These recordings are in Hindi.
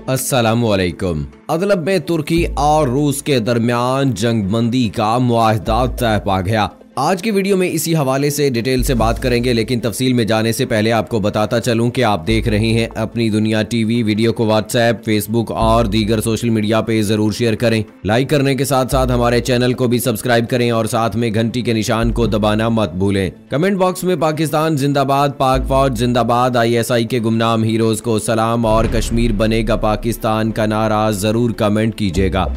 अस्सलामुअलैकुम। अदलब में तुर्की और रूस के दरमियान जंगबंदी का मुआहदा तय पा गया। आज की वीडियो में इसी हवाले से डिटेल से बात करेंगे, लेकिन तफसील में जाने से पहले आपको बताता चलूं कि आप देख रहे हैं अपनी दुनिया टीवी। वीडियो को व्हाट्सएप, फेसबुक और दीगर सोशल मीडिया पे जरूर शेयर करें। लाइक करने के साथ साथ हमारे चैनल को भी सब्सक्राइब करें और साथ में घंटी के निशान को दबाना मत भूलें। कमेंट बॉक्स में पाकिस्तान जिंदाबाद, पाक फौज जिंदाबाद, ISI के गुमनाम हीरोज को सलाम और कश्मीर बनेगा पाकिस्तान का नारा जरूर कमेंट कीजिएगा।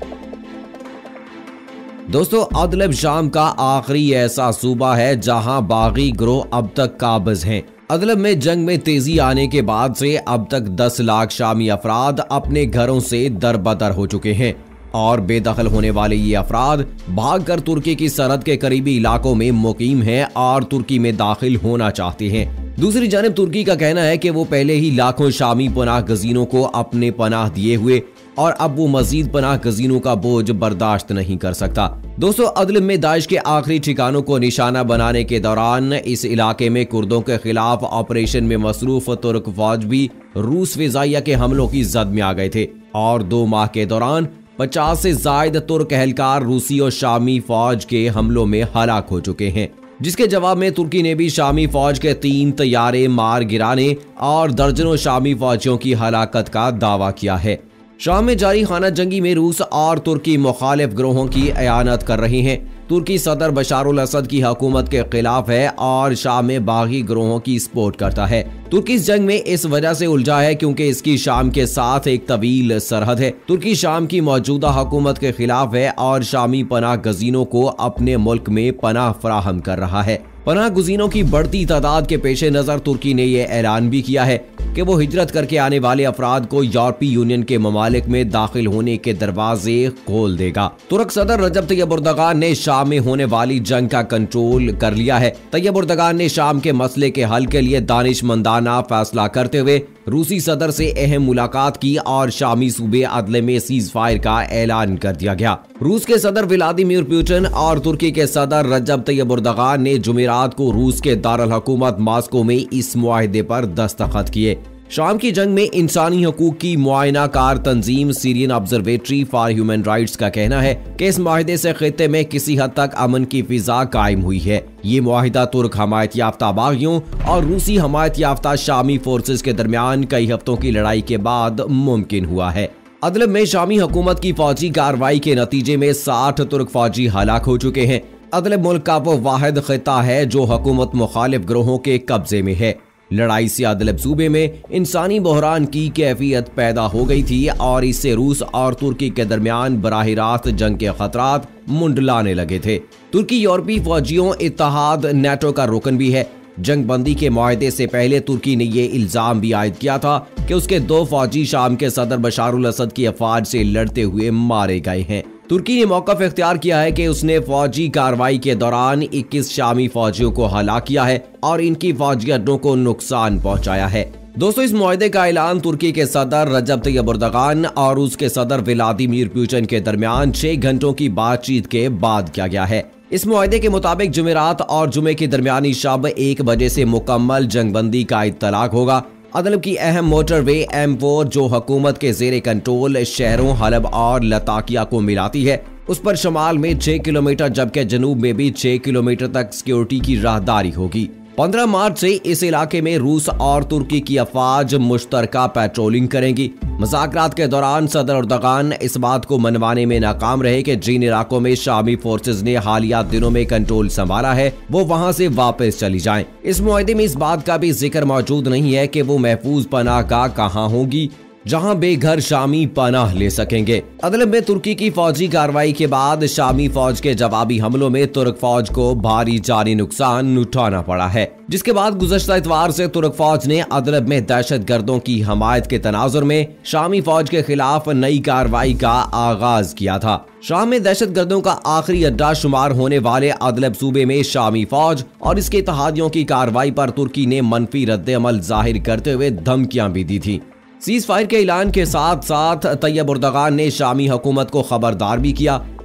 दोस्तों, अदलब शाम का आखिरी ऐसा सूबा है जहां बागी गिरोह अब तक काबिज हैं। अदलब में जंग में तेजी आने के बाद से अब तक 10 लाख शामी अफराद अपने घरों से दरबदर हो चुके हैं और बेदखल होने वाले ये अफराद भागकर तुर्की की सरहद के करीबी इलाकों में मुकीम हैं और तुर्की में दाखिल होना चाहते हैं। दूसरी जानिब तुर्की का कहना है कि वो पहले ही लाखों शामी पनाह गजीनों को अपने पनाह दिए हुए और अब वो मजीद पनाह गजीनों का बोझ बर्दाश्त नहीं कर सकता। दोस्तों, अदलब में दाइश के आखिरी ठिकानों को निशाना बनाने के दौरान इस इलाके में कुर्दों के खिलाफ ऑपरेशन में मसरूफ तुर्क फौज भी रूस फिजाइया के हमलों की जद में आ गए थे और 2 माह के दौरान 50 से ज्यादा तुर्क एहलकार रूसी और शामी फौज के हमलों में हलाक हो चुके हैं, जिसके जवाब में तुर्की ने भी शामी फौज के 3 तैयारे मार गिराने और दर्जनों शामी फौजियों की हलाकत का दावा किया है। शाम में जारी खाना जंगी में रूस और तुर्की मुखालिफ गिरोहों की अयानत कर रहे हैं। तुर्की सदर बशारुल असद की हुकूमत के खिलाफ है और शाम में बागी गिरोहों की सपोर्ट करता है। तुर्की इस जंग में इस वजह से उलझा है क्योंकि इसकी शाम के साथ एक तवील सरहद है। तुर्की शाम की मौजूदा हुकूमत के खिलाफ है और शामी पनाह गजीनों को अपने मुल्क में पनाह फराहम कर रहा है। पनाह गुजीनों की बढ़ती तादाद के पेश नजर तुर्की ने यह ऐलान भी किया है कि वो हिजरत करके आने वाले अफराद को यूरोपीय यूनियन के ममालिक में दाखिल होने के दरवाजे खोल देगा। तुर्क सदर रजब तैयब एर्दोगान ने शाम में होने वाली जंग का कंट्रोल कर लिया है। तैयब एर्दोगान ने शाम के मसले के हल के लिए दानिशमंदाना फैसला करते हुए रूसी सदर से अहम मुलाकात की और शामी सूबे अदले में सीज फायर का ऐलान कर दिया गया। रूस के सदर व्लादिमीर पुतिन और तुर्की के सदर रजब तैयब एर्दोगान ने जुमेरात को रूस के दारुल हुकूमत मॉस्को में इस मुआहदे पर दस्तखत किए। शाम की जंग में इंसानी हकूक की मुआयना कार तंजीम Syrian observatory for human rights का कहना है कि इस मुआहदे से खित्ते में किसी हद तक अमन की फिजा कायम हुई है। ये मुआहिदा तुर्क हमायत याफ्ता बागियों और रूसी हमायत याफ्ता शामी फोर्सेस के दरमियान कई हफ्तों की लड़ाई के बाद मुमकिन हुआ है। अदलब में शामी हुकूमत की फौजी कार्रवाई के नतीजे में 60 तुर्क फौजी हलाक हो चुके हैं। अदलब मुल्क का वो वाहिद खिता है जो हुकूमत मुखालिफ गिरोहों के कब्जे में है। लड़ाई से अदलब सूबे में इंसानी बहरान की कैफियत पैदा हो गई थी और इससे रूस और तुर्की के दरमियान बराह रास्त जंग के खतरात मुंडलाने लगे थे। तुर्की यूरोपीय फौजियों इत्तेहाद NATO का रुकन भी है। जंग बंदी के मुआहदे से पहले तुर्की ने यह इल्जाम भी आयद किया था कि उसके 2 फौजी शाम के सदर बशारुल असद की अफवाज से लड़ते हुए मारे गए हैं। तुर्की ने मौक़िफ़ इख्तियार किया है कि उसने फौजी कार्रवाई के दौरान 21 शामी फौजियों को हलाक किया है और इनकी फौजी अड्डों को नुकसान पहुंचाया है। दोस्तों, इस मुआहदे का ऐलान तुर्की के सदर रजब तैयब एर्दोगान और उसके सदर व्लादिमीर पुतिन के दरमियान 6 घंटों की बातचीत के बाद किया गया है। इस मुआहदे के मुताबिक जुमेरात और जुमे की दरमियानी शब 1 बजे से मुकम्मल जंगबंदी का इत्तलाक होगा। अदलब की अहम मोटरवे M4 जो हुकूमत के जेरे कंट्रोल शहरों हलब और लताकिया को मिलाती है, उस पर शमाल में 6 किलोमीटर जबकि जनूब में भी 6 किलोमीटर तक सिक्योरिटी की राहदारी होगी। 15 मार्च से इस इलाके में रूस और तुर्की की अफवाज मुश्तरका पेट्रोलिंग करेंगी। मुज़ाकरात के दौरान सदर एर्दोगान इस बात को मनवाने में नाकाम रहे कि जिन इलाकों में शामी फोर्सेज ने हालिया दिनों में कंट्रोल संभाला है वो वहां से वापस चली जाएं। इस मुआहदे में इस बात का भी जिक्र मौजूद नहीं है कि वो महफूज पनाह गाह कहां होगी जहां बेघर शामी पनाह ले सकेंगे। अदलब में तुर्की की फौजी कार्रवाई के बाद शामी फौज के जवाबी हमलों में तुर्क फौज को भारी जानी नुकसान उठाना पड़ा है, जिसके बाद गुज़श्ता इतवार से तुर्क फौज ने अदलब में दहशत गर्दों की हमायत के तनाजुर में शामी फौज के खिलाफ नई कार्रवाई का आगाज किया था। शाम में दहशत गर्दों का आखिरी अड्डा शुमार होने वाले अदलब सूबे में शामी फौज और इसके इत्तेहादियों की कार्रवाई पर तुर्की ने मनफी रद्द अमल जाहिर करते हुए धमकियां भी दी थी। सीज फायर के ऐलान के साथ साथ तैयब एर्दोगान ने शामी हुकूमत को खबरदार भी किया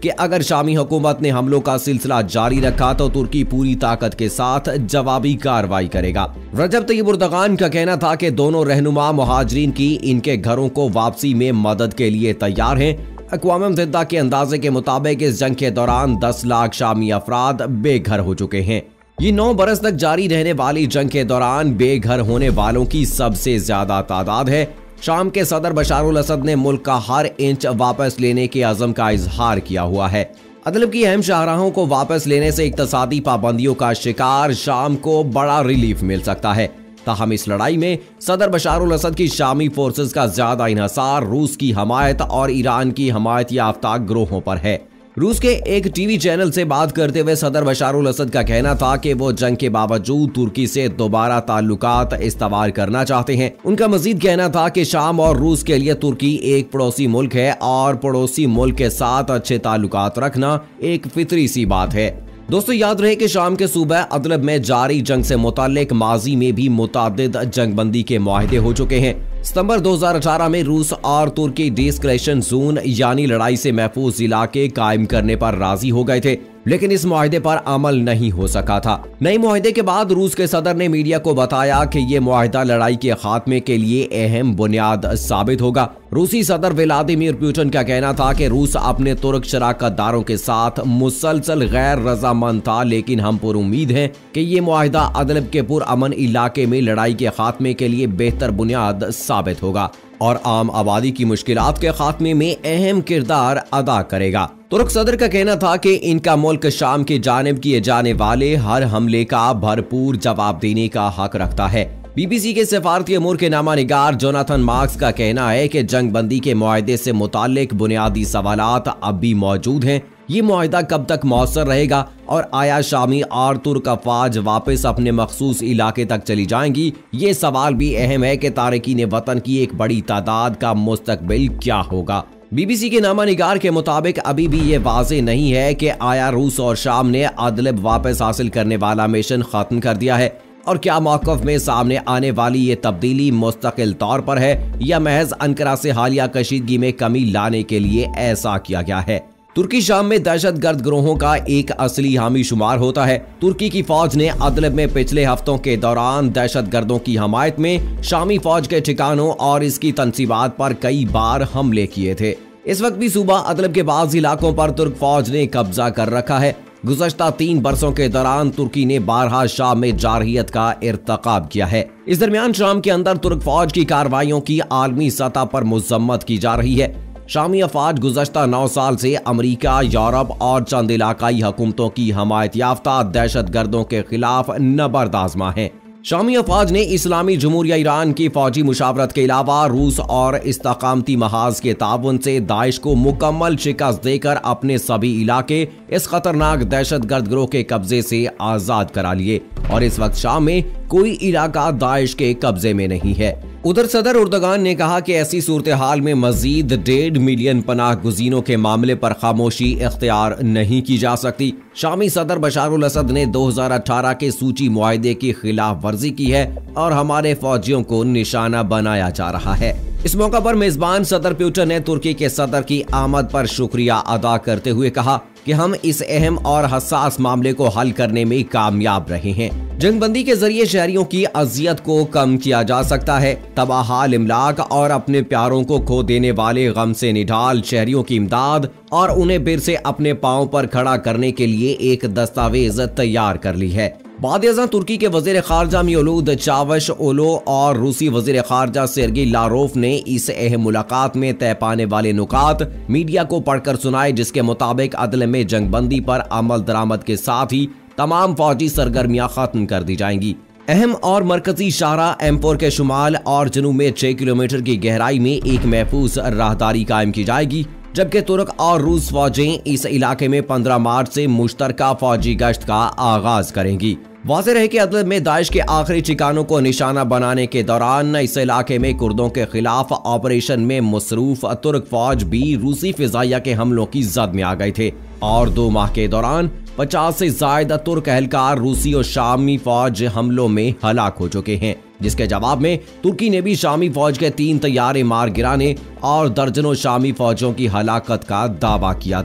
कि अगर शामी हुकूमत ने हमलों का सिलसिला जारी रखा तो तुर्की पूरी ताकत के साथ जवाबी कार्रवाई करेगा। रजब तैयब एर्दोगान का कहना था कि दोनों रहनुमा मुहाजिरीन की इनके घरों को वापसी में मदद के लिए तैयार हैं। अक़वाम मुत्तहिदा के अंदाजे के मुताबिक इस जंग के दौरान 10 लाख शामी अफराद बेघर हो चुके हैं। ये 9 बरस तक जारी रहने वाली जंग के दौरान बेघर होने वालों की सबसे ज्यादा तादाद है। शाम के सदर बशार अल असद ने मुल्क का हर इंच वापस लेने के अज़म का इजहार किया हुआ है। अदलब की अहम शाहराहों को वापस लेने से इक़्तिसादी पाबंदियों का शिकार शाम को बड़ा रिलीफ मिल सकता है। ताहम इस लड़ाई में सदर बशार अल असद की शामी फोर्सेस का ज्यादा इन्हसार रूस की हमायत और ईरान की हमायत याफ्ता ग्रोहों पर है। रूस के एक टीवी चैनल से बात करते हुए सदर बशार अल असद का कहना था कि वो जंग के बावजूद तुर्की से दोबारा ताल्लुकात इस्तावार करना चाहते हैं। उनका मजीद कहना था कि शाम और रूस के लिए तुर्की एक पड़ोसी मुल्क है और पड़ोसी मुल्क के साथ अच्छे ताल्लुकात रखना एक फितरी सी बात है। दोस्तों, याद रहे कि शाम के सूबा अदलब में जारी जंग से मुताल्लिक माजी में भी मुतादिद जंगबंदी के मुआहदे हो चुके हैं। सितंबर 2018 में रूस और तुर्की डिस्कलेशन जोन यानी लड़ाई से महफूज इलाके कायम करने पर राजी हो गए थे, लेकिन इस मुआहदे पर अमल नहीं हो सका था। नए मुआहदे के बाद रूस के सदर ने मीडिया को बताया कि ये मुआहदा लड़ाई के खात्मे के लिए अहम बुनियाद साबित होगा। रूसी सदर व्लादिमीर पुतिन का कहना था कि रूस अपने तुर्क शराकतदारों के साथ मुसलसल गैर रजामंद था, लेकिन हम पर उम्मीद हैं कि ये मुआहदा अदलब के पुरअमन इलाके में लड़ाई के खात्मे के लिए बेहतर बुनियाद साबित होगा और आम आबादी की मुश्किलात के खात्मे में अहम किरदार अदा करेगा। तुर्क सदर का कहना था कि इनका मुल्क शाम की जानिब किए जाने वाले हर हमले का भरपूर जवाब देने का हक रखता है। बीबीसी के सफारती अमूर के नामानिगार जोनाथन मार्क्स का कहना है कि जंग बंदी के मुआहदे से मुताल्लिक बुनियादी सवालात अब भी मौजूद हैं। ये मुआहदा कब तक मौसर रहेगा और आया शामी और तुर्क अफवाज वापस अपने मखसूस इलाके तक चली जाएंगी? ये सवाल भी अहम है कि तारिकीन वतन की एक बड़ी तादाद का मुस्तकबिल क्या होगा। बीबीसी के नामानिगार के मुताबिक अभी भी ये वाज़ेह नहीं है कि आया रूस और शाम ने अदलब वापस हासिल करने वाला मिशन खत्म कर दिया है और क्या मौक़िफ़ में सामने आने वाली ये तब्दीली मुस्तकिल तौर पर है या महज अंकारा से हालिया कशीदगी में कमी लाने के लिए ऐसा किया गया है। तुर्की शाम में दहशत गर्द गिरोहों का एक असली हामी शुमार होता है। तुर्की की फौज ने अदलब में पिछले हफ्तों के दौरान दहशत गर्दों की हमायत में शामी फौज के ठिकानों और इसकी तंसीबात पर कई बार हमले किए थे। इस वक्त भी सूबा अदलब के बाज़ इलाकों पर तुर्क फौज ने कब्जा कर रखा है। गुज़श्ता 3 बरसों के दौरान तुर्की ने बारहा शाम में जारहियत का इर्तकाब किया है। इस दरमियान शाम के अंदर तुर्क फौज की कार्रवाइयों की आलमी सतह पर मजम्मत की जा रही है। शामी अफवाज गुज़श्ता 9 साल से अमरीका, यूरोप और चंद इलाकाई हुकूमतों की हमायत याफ्ता दहशत गर्दों के खिलाफ नबर्द आज़मा है। शामी अफवाज ने इस्लामी जमहूरिया ईरान की फौजी मुशावरत के अलावा रूस और इस्तकामती महाज के ताउन से दाइश को मुकम्मल शिकस्त देकर अपने सभी इलाके इस खतरनाक दहशत गर्द गिरोह के कब्जे से आजाद करा लिए और इस वक्त शाम में कोई इलाका दाइश के कब्जे में नहीं है। उधर सदर एर्दोगान ने कहा कि ऐसी सूरत हाल में मजीद 1.5 मिलियन पनाह गुज़ीनों के मामले पर खामोशी इख्तियार नहीं की जा सकती। शामी सदर बशार अल असद ने 2018 के सूची मुआहदे की खिलाफ वर्जी की है और हमारे फौजियों को निशाना बनाया जा रहा है। इस मौका पर मेजबान सदर पुतिन ने तुर्की के सदर की आमद पर शुक्रिया अदा करते हुए कहा कि हम इस अहम और हसास मामले को हल करने में कामयाब रहे हैं। जंगबंदी के जरिए शहरियों की अजियत को कम किया जा सकता है। तबाहाल इमलाक और अपने प्यारों को खो देने वाले गम से निढाल शहरियों की इमदाद और उन्हें फिर से अपने पांव पर खड़ा करने के लिए एक दस्तावेज तैयार कर ली है। बाद-ए-आज़म तुर्की के वज़ीर ख़ारजा मौलूद चावशओग्लू और रूसी वज़ीर ख़ारजा सेर्गेई लारोफ ने इस अहम मुलाकात में तय पाने वाले नुकात मीडिया को पढ़कर सुनाए, जिसके मुताबिक अदल में जंगबंदी पर अमल दरामद के साथ ही तमाम फौजी सरगर्मियां खत्म कर दी जाएंगी। अहम और मरकजी शाहरा एम्पोर के शुमाल और जनूब में 6 किलोमीटर की गहराई में एक महफूज राहदारी कायम की जाएगी, जबकि तुर्क और रूस फौजें इस इलाके में 15 मार्च से मुश्तरका फौजी गश्त का आगाज करेंगी। वाज़ेह रहे कि अदलब में दाइश के आखिरी ठिकानों को निशाना बनाने के दौरान इस इलाके में कुर्दों के खिलाफ ऑपरेशन में मसरूफ तुर्क फौज भी रूसी फिजाइया के हमलों की जद में आ गए थे और 2 माह के दौरान 50 से ज्यादा तुर्क एहलकार रूसी और शामी फौज हमलों में हलाक हो चुके हैं, जिसके जवाब में तुर्की ने भी शामी फौज के 3 तैयारे मार गिराने और दर्जनों शामी फौजों की हलाकत का दावा किया था।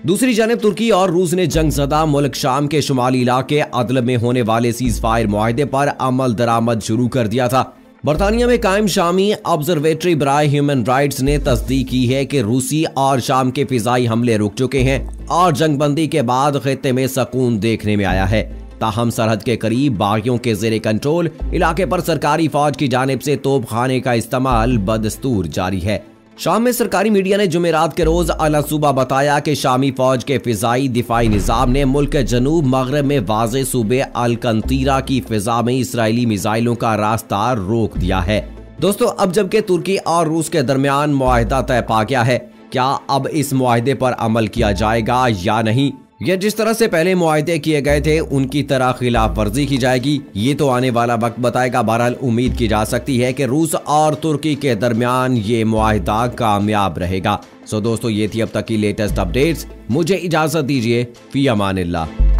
दूसरी जानब तुर्की और रूस ने जंगज़दा मुल्क शाम के शुमाली इलाके अदलब में होने वाले सीज फायर मुआहदे पर अमल दरामद शुरू कर दिया था। बरतानिया में कायम शामी ऑब्जर्वेटरी बराए ह्यूमन राइट्स ने तस्दीक की है कि रूसी और शाम के फिजाई हमले रुक चुके हैं और जंगबंदी के बाद खित्ते में सुकून देखने में आया है। ताहम सरहद के करीब बागियों के जेरे कंट्रोल इलाके पर सरकारी फौज की जानिब से तोप खाने का इस्तेमाल बदस्तूर जारी है। शाम में सरकारी मीडिया ने जुमेरात के रोज अल सूबा बताया कि शामी फौज के फिजाई दिफाई निजाम ने मुल्क के जनूब मगरब में वाज़े सूबे अल कंतीरा की फिजा में इसराइली मिसाइलों का रास्ता रोक दिया है। दोस्तों, अब जबकि तुर्की और रूस के दरमियान मुआहदा तय पा गया है, क्या अब इस मुआहदे पर अमल किया जाएगा या नहीं, या जिस तरह से पहले मुआहदे किए गए थे उनकी तरह खिलाफ वर्जी की जाएगी, ये तो आने वाला वक्त बताएगा। बहरहाल उम्मीद की जा सकती है कि रूस और तुर्की के दरमियान ये मुआहदा कामयाब रहेगा। सो दोस्तों, ये थी अब तक की लेटेस्ट अपडेट्स। मुझे इजाजत दीजिए। फी अमानिल्लाह।